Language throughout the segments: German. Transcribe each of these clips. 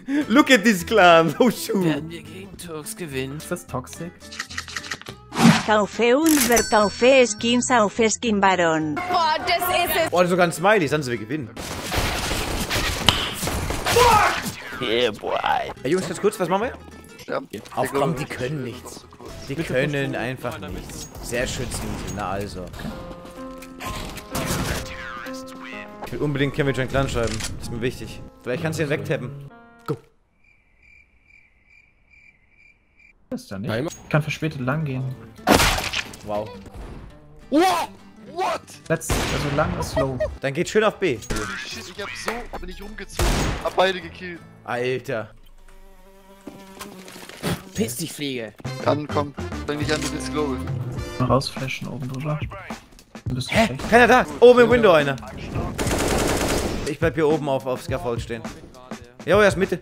Look at this clan. Oh shoot. Werden wir gegen Turks gewinnen? Ist das toxic? Kaufe und verkaufe Skins auf Skin Baron. Boah, das ist es. Oh, sogar ein Smiley, sonst wir gewinnen. Yeah, boy. Hey, Jungs, ganz kurz, was machen wir? Ja. Auf komm, die können nichts. Die können einfach nichts. Sehr schön, Sneasy. Na also. Ich will unbedingt Kevin John Clan schreiben. Das ist mir wichtig. Vielleicht kannst du ihn wegtappen. Go. Das ist ja nicht. Ich kann verspätet lang gehen. Wow. Wow! What? Also lang ist low. Dann geht schön auf B. Holy shit, ich hab so, bin ich rumgezogen. Hab beide gekillt. Alter. Piss dich, Fliege. Dann komm, fang dich an, du bist global. Mal rausflashen oben drüber. Ein bisschen Hä? schlecht. Keiner da. Oben im Window einer. Ich bleib hier oben auf Scaffold stehen. Jo, er ist Mitte.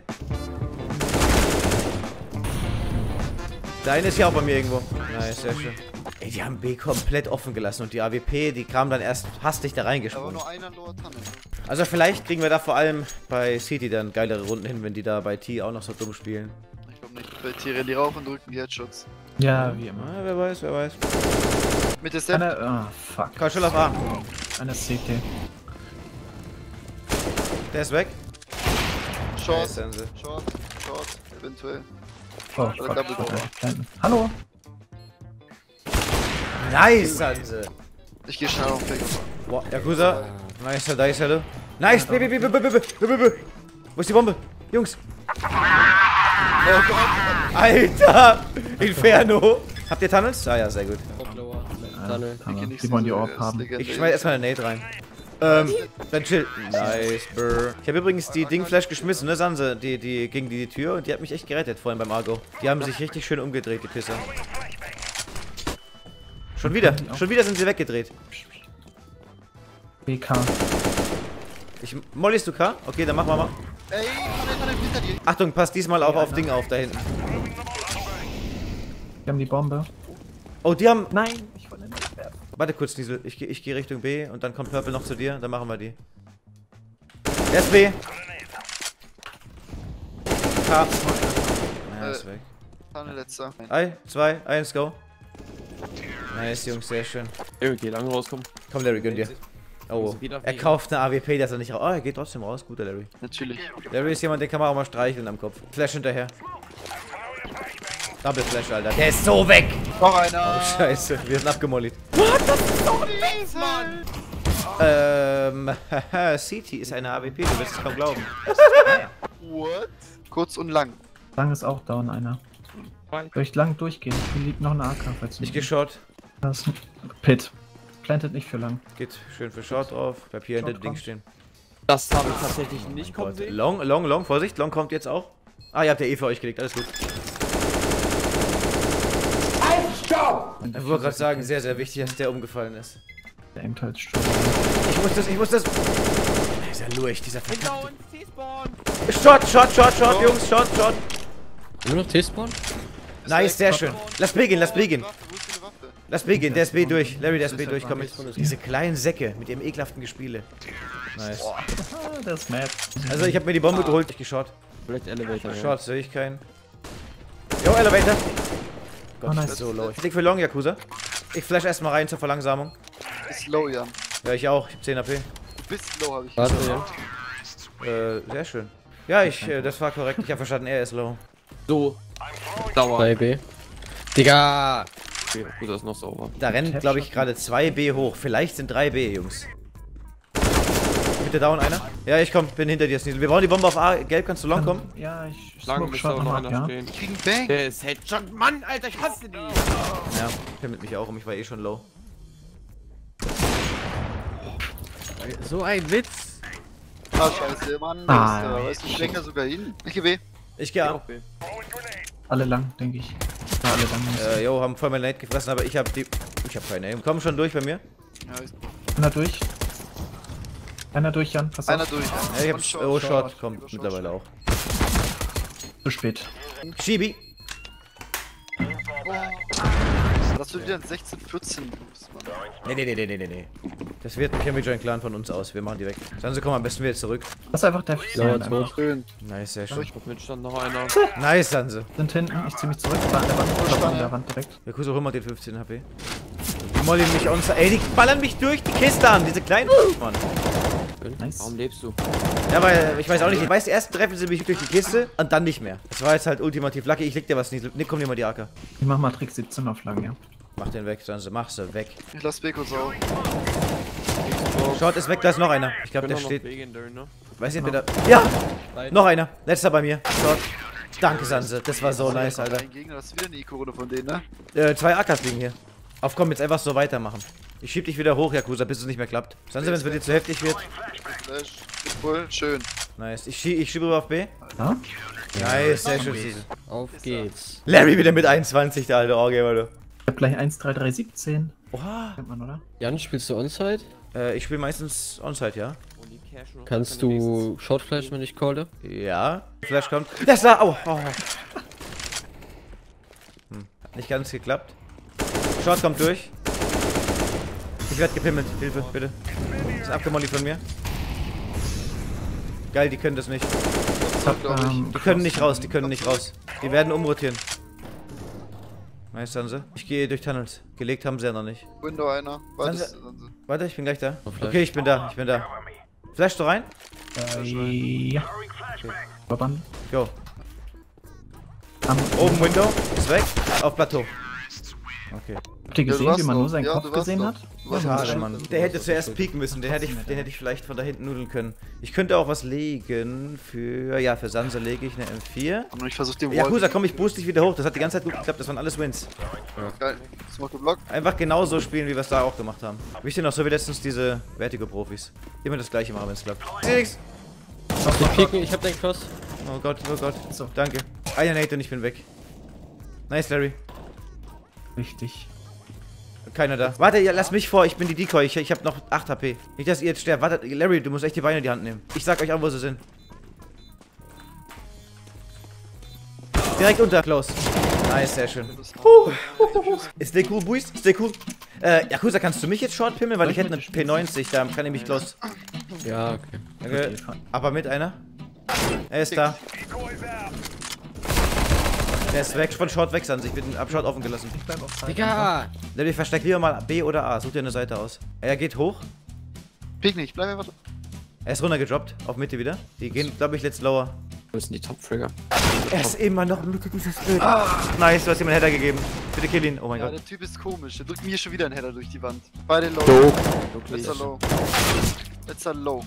Der eine ist ja auch bei mir irgendwo. Nice, sehr schön. Ey, die haben B komplett offen gelassen und die AWP, die kam dann erst hastig da Da war reingesprungen. nur einer Lower Tunnel. Also vielleicht kriegen wir da vor allem bei City dann geilere Runden hin, wenn die da bei T auch noch so dumm spielen. Ich glaub nicht. Bei Tiere die rauf und drücken die Headshots. Ja, wie immer. Ah, wer weiß, wer weiß. Mit der Step. Einer, fuck. Komm, schnell auf A. Einer CT. Der ist weg. Short, Nice, Sense. Short, eventuell. Oh, Oder fuck. Double Door. Planten. Hallo? Nice, Sense. Ich geh schnell auf Fake. Wow, Yakuza. Nice, da ist er. Nice, B. Wo ist die Bombe? Jungs. Oh Gott! Alter! Inferno! Habt ihr Tunnels? Ah ja, sehr gut. Tunnel. Aber die wollen die Orb haben. Ich schmeiß erstmal eine Nade rein. Dann chill. Nice, brr. Ich habe übrigens die Dingflash geschmissen, ne, Sanse? Die gegen die Tür und die hat mich echt gerettet vorhin beim Argo. Die haben sich richtig schön umgedreht, die Pisser. Schon wieder sind sie weggedreht. BK. Mollys du K? Okay, dann machen wir mal. Ey, Tunnel hinter dir. Achtung, passt diesmal auch auf Ding auf, da hinten. Wir haben die Bombe. Oh, die haben... Nein, ich wollte nicht werfen. Warte kurz, Diesel. Ich geh Richtung B und dann kommt Purple noch zu dir. Dann machen wir die. Der ist B. K. Ja, ist weg. Tunnel letzter. 3, 2, 1, go. Nice, Jungs, sehr schön. Okay, lang rauskommen. Komm, Larry, gönn dir. Oh, er kauft eine AWP, dass er nicht raus... Oh, er geht trotzdem raus. Guter Larry. Natürlich. Larry ist jemand, den kann man auch mal streicheln am Kopf. Flash hinterher. Double Flash, Alter. Der ist so weg! Noch einer! Oh, scheiße. Wir sind abgemolligt. Haha, CT ist eine AWP, du wirst es kaum glauben. What? Kurz und lang. Lang ist auch down einer. Soll ich lang durchgehen? Hier liegt noch eine AK, falls du Ich geh Short. Das ist ein Pit. Plantet nicht für lang. Geht schön für Short drauf. Bleib hier hinter dem Short Ding kommt. stehen. Das habe ich tatsächlich nicht kommen sehen. Long, Vorsicht, Long kommt jetzt auch. Ah, ihr habt ja eh für euch gelegt, alles gut. Ich wollte gerade sagen, sehr, sehr wichtig, dass der umgefallen ist. Der aimt halt Sturm. Ich muss das. Dieser Lurch, dieser Genau, verdammte. T-Spawn. Short, Jungs, Short. Nur noch T-Spawn? Nice, sehr schön. Lass B gehen. Waffe, wo ist deine Waffe? Lass B gehen, der ist B durch. Larry, der ist B durch, komm mit. Diese kleinen Säcke mit ihrem ekelhaften Gespiele. Nice. Ah, der ist mad. Also, ich habe mir die Bombe geholt, ich geh Short. Vielleicht Elevator. Short, sehe ich keinen. Jo, Elevator. Gott, Oh, nice. ich bin so low. Ich leg für Long, Yakuza. Ich flash erstmal rein zur Verlangsamung. Ist low, Jan. Ja, ich auch. Ich hab 10 AP. Du bist low, hab ich Warte, gesagt. ja. Sehr schön. Ja, das war korrekt. Ich habe verstanden, er ist low. So. Dauer. 2B. Digga! Okay, gut, das ist noch sauber. Da rennen, glaube ich, gerade 2B hoch. Vielleicht sind 3B, Jungs. Bitte down einer? Ja, ich komm, bin hinter dir, Sneasel. Wir brauchen die Bombe auf A. Gelb, kannst du long kommen? Ja, ich Lang smoke müsste Shot auch noch nochmal, einer ja. stehen. Ich krieg einen Bang. Der ist Headshot. Mann, Alter, ich hasse die. Ja, pimmelt mich auch um. Ich war eh schon low. So ein Witz! Ah, scheiße, Mann. Ah, Weißt du, ich lenke da sogar hin. Ich geh B. Ich geh A. Alle lang, denke ich. Ja, alle lang. Jo, haben voll mein Nate gefressen, aber ich hab die... Ich hab keine Aim. Komm schon durch bei mir. Ja, ist Einer durch. Einer durch, Jan. Pass einer auf. durch. Ja, ich Und hab... Short, Oh, Short. Short kommt Short, mittlerweile auch. Zu spät. Shibi. Das wird wieder ein 16-14 Boost, Mann. Nee. Das wird ein Chemie Joint Clan von uns aus. Wir machen die weg. Sanse, komm, am besten wieder zurück. Das ist einfach der Ja, Fehler. tot. Schön. Nice, sehr schön. Mit stand noch einer. Nice, Sanse. Sind hinten, ich zieh mich zurück. Da an der Wand, ich glaub, an der Wand direkt. Wir kussen auch immer den 15 HP. Die mollen mich on. Ey, die ballern mich durch die Kiste an. Diese kleinen Mann. Nice. Warum lebst du? Ja, weil, ich weiß auch nicht. Ich weiß, die ersten treffen sie mich durch die Kiste und dann nicht mehr. Das war jetzt halt ultimativ lucky. Ich leg dir was nicht. Nick, komm dir mal die AK. Ich mach Matrix 17 auf lang, ja. Mach den weg, Sanse. Mach sie weg. Ich lass Beko sau. Short ist weg, da ist noch einer. Ich glaube, Bin der noch steht. Legendary, ne? Weiß nicht, wer da. Ja! Noch einer. Letzter bei mir. Short. Danke, Sanse. Das war so nice, Alter. Ein Gegner, das ist wieder eine Eco-Runde von denen, ne? 2 AKs liegen hier. Auf komm, jetzt einfach so weitermachen. Ich schieb dich wieder hoch, Yakuza, bis es nicht mehr klappt. Sanse, wenn es bei dir zu heftig wird. Flash. Voll schön. Nice. Ich schiebe rüber auf B. Ja? Nice, sehr schön. Auf geht's. Larry wieder mit 21, der alte Orgamer, du. Ich hab gleich 1-3-3-17. Oha. Kennt man, oder? Jan, spielst du Onside? Ich spiele meistens Onside, ja. Und die Cash noch Kannst keine du Shortflash, wenn ich calle? Ja. Flash kommt. Das da! Oh. Hat nicht ganz geklappt. Short kommt durch. Ich werde gepimmelt. Hilfe, bitte. Ist abgemolli von mir. Geil, die können das nicht. Ich hab, Die können nicht raus, die können nicht raus. Die werden umrotieren. Nice, Sanse. Ich gehe durch Tunnels. Gelegt haben sie ja noch nicht. Window einer. Warte, Sanse. Warte, ich bin gleich da. Okay, ich bin da. Flash du rein? Ja. Verband. Go. Am Oben Window. Ist weg. Auf Plateau. Okay. Habt ihr Ja, du gesehen, warst wie man noch. nur seinen Ja, Kopf du warst gesehen noch. hat? Du warst Schade, noch. Mann. Der hätte zuerst peeken müssen. Den hätte ich vielleicht von da hinten nudeln können. Ich könnte auch was legen für... Ja, für Sanse lege ich eine M4. Hab noch nicht versucht, den Yakuza, komm, ich boost dich wieder hoch. Das hat die ganze Zeit gut geklappt. Das waren alles Wins. Geil. Smoke Block. Einfach genauso spielen, wie wir es da auch gemacht haben. Wichtig noch, so wie letztens diese Vertigo-Profis. Immer das gleiche machen, wenn es klappt. Felix! Ich pieken, ich hab den Cross. Oh Gott, oh Gott. So. Danke. Einer Nate und ich bin weg. Nice, Larry. Richtig. Keiner da. Warte, ja, lass mich vor. Ich bin die Decoy. Ich hab noch 8 HP. Nicht, dass ihr jetzt sterbt. Warte, Larry, du musst echt die Beine in die Hand nehmen. Ich sag euch an, wo sie sind. Direkt unter, close. Nice, sehr schön. Stay cool, Boys. Stay cool. Yakuza, kannst du mich jetzt short pimmeln? Weil ich hätte eine P90. Da kann ich mich close. Ja, okay. Okay. Aber mit einer. Er ist da. Der ist weg, von Short weg, Sanse. Ich bin ab Short offen gelassen. Ich bleib auf Zeit. Digga! Larry, versteck lieber mal B oder A. Such dir eine Seite aus. Er geht hoch. Pick nicht, bleib einfach. Er ist runtergedroppt. Auf Mitte wieder. Die gehen, glaube ich, let's lower. Wo ist denn die Top-Trigger? Er ist immer noch Mitte dieses Bild. Nice, du hast ihm einen Header gegeben. Bitte kill ihn. Oh mein Ja, Gott. der Typ ist komisch. Der drückt mir schon wieder einen Header durch die Wand. Beide low. Letzter low. Letzter low.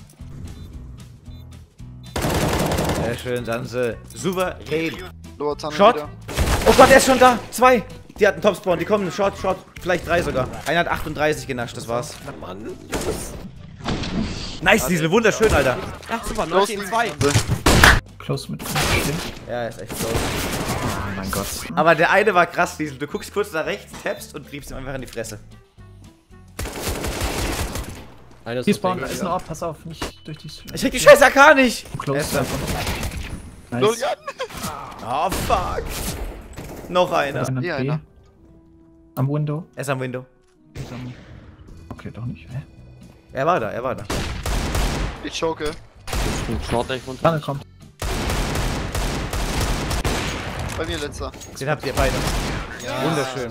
Sehr schön, Sanse. Souverän. Lower Tunnel Shot. wieder. Oh Gott, er ist schon da. 2. Die hatten Topspawn. Die kommen. Short. Vielleicht 3 sogar. Einer hat 38 genascht. Das war's. Mann. Nice, Diesel. Wunderschön, Alter. Ach, super, Los, 19-2. Close mit 15. Ja, er ist echt close. Oh mein Gott. Aber der eine war krass, Diesel. Du guckst kurz nach rechts, tappst und triebst ihm einfach in die Fresse. Einer ist Hier auf spawn, der da ist noch. Pass auf, nicht durch die... Ich krieg die scheiß AK nicht. Er Close. ist da. Lol, Nice. ja. Oh, fuck. Noch einer. Einer Hier B. einer. Am Window. Er ist am Window. Okay, doch nicht. Hä? Er war da. Ich choke. Short echt runter. Lange kommt. Bei mir letzter. Den habt ihr beide. Wunderschön.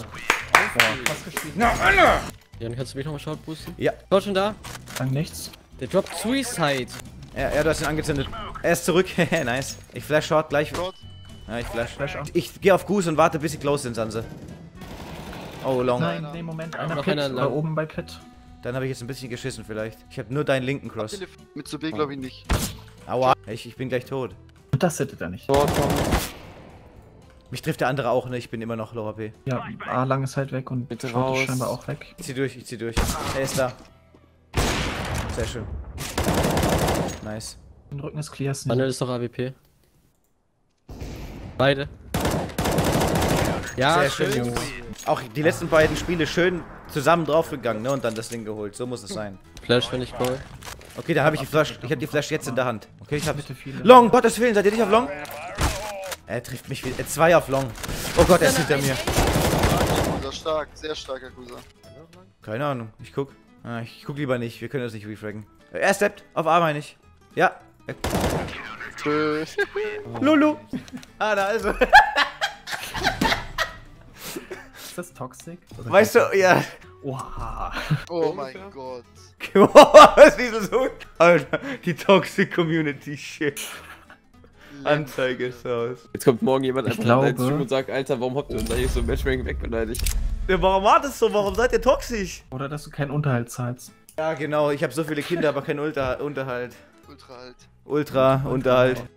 Jan, kannst du mich nochmal short boosten? Ja. Short schon da? Lang nichts. Der droppt Suicide. Ja, du hast ihn angezündet. Er ist zurück. Nice. Ich flash short gleich. Short. Ja, ich flash. Flash auf. Ich gehe auf Goose und warte, bis sie close sind, Sanse. Oh, long. Nein, nee, Moment. Einer Noch Pit. einer Oder lang. oben bei Pit. Dann habe ich jetzt ein bisschen geschissen vielleicht. Ich habe nur deinen linken Cross. Mit zu B glaube ich nicht. Aua. Ich bin gleich tot. Und das hätte er nicht. Short kommt. Mich trifft der andere auch, ne? Ich bin immer noch Low HP. Ja, A lang ist halt weg und Bitte Short raus. ist scheinbar auch weg. Ich zieh durch. Er ist da. Sehr schön. Nice. Den Rücken ist clear. ist nicht- Manuel ist doch AWP. Beide. Ja, Sehr schön, Jungs. Auch die letzten beiden Spiele schön zusammen draufgegangen, ne? Und dann das Ding geholt. So muss es sein. Flash, wenn ich call. Okay, dann habe ich die Flash. Ich habe die Flash jetzt in der Hand. Okay, ich habe Bitte viele. Long, Gottes Willen, seid ihr nicht auf Long? Er trifft mich wieder. 2 auf Long. Oh Gott, er ist hinter mir. stark, sehr stark, Yakuza. Keine Ahnung, ich guck. Ah, ich guck lieber nicht, wir können das nicht refraggen. Er steppt, auf A meine ich. Ja. Lulu. Ah, da also. Ist das toxic? Oder Weißt du, ja. Oha. Oh mein Gott. Was ist so? Alter, die Toxic Community, shit. Anzeige ist raus. Jetzt kommt morgen jemand einfach glaube- in deinen Stream und sagt, Alter, warum habt ihr uns eigentlich so ein Matchmaking wegbeneidigt? Ja, warum war das so? Warum seid ihr toxisch? Oder dass du keinen Unterhalt zahlst. Ja, genau, ich habe so viele Kinder, aber keinen Unterhalt. Ultra alt. Ultra-Unterhalt.